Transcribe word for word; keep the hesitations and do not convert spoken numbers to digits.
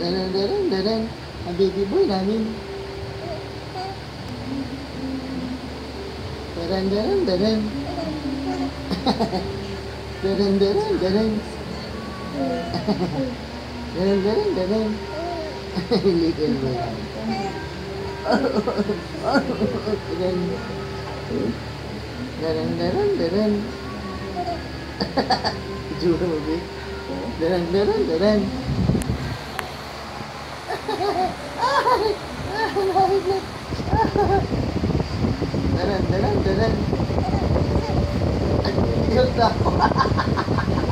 Daran, daran, daran. Ang baby boy namin. Daran, daran, daran. Daran, daran, daran. Daran, daran, daran. Little boy. Daran. Daran, daran, daran. Juro mo, babe. Daran, daran, daran. Daran, daran, daran. Cute ako.